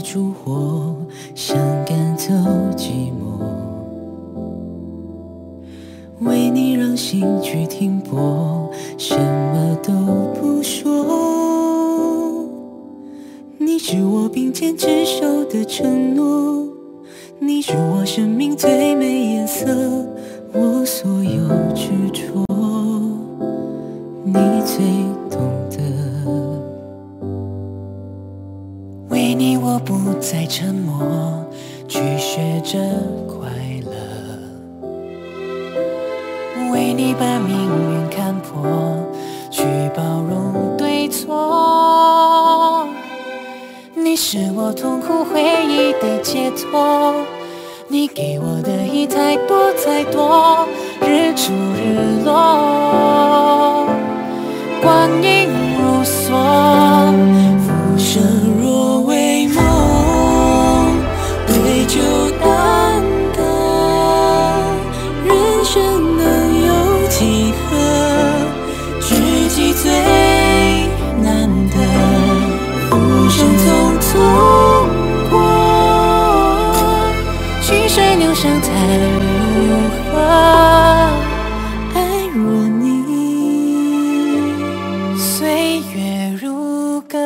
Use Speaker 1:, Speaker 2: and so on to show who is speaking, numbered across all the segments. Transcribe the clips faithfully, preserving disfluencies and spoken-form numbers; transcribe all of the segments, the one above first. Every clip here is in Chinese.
Speaker 1: 烛火，想赶走寂寞。为你让心去停泊，什么都不说。你是我并肩执手的承诺，你是我生命最美颜色，我所有执着，你最懂得。为你我不再沉默，去学着快乐。为你把命运看破，去包容对错。你是我痛苦回忆的解脱，你给我的已太多太多，日出日落，光阴如梭，浮生若为梦，对酒当歌，人生能有几何，知己最难得，浮生匆匆过，细水流长才如何？爱若你，岁月如歌。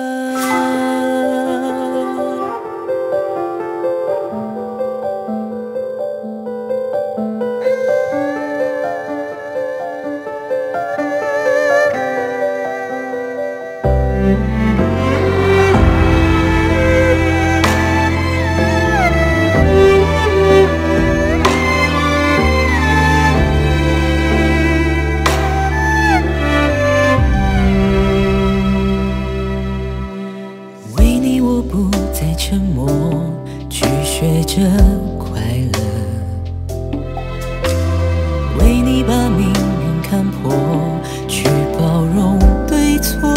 Speaker 1: 为你我不再沉默，去学着快乐。为你把命运看破，去包容对错。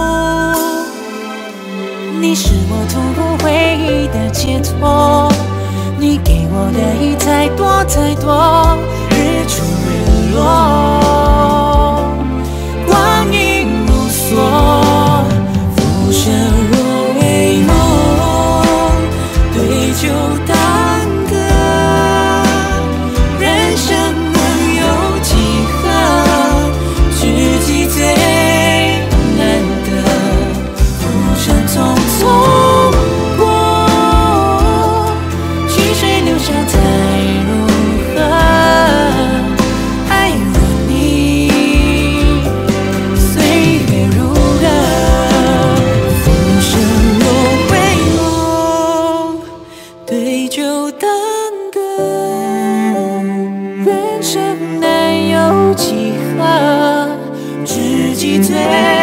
Speaker 1: 你是我痛苦回忆的解脱，你给我的已太多太多，日出日落，光阴如梭，浮生若为梦，对酒当歌，人生能有几何，知己最难得，浮生匆匆过，细水流长才如何？爱若你，岁月如歌，浮生若为梦，对酒当歌，人生难有几何，知己最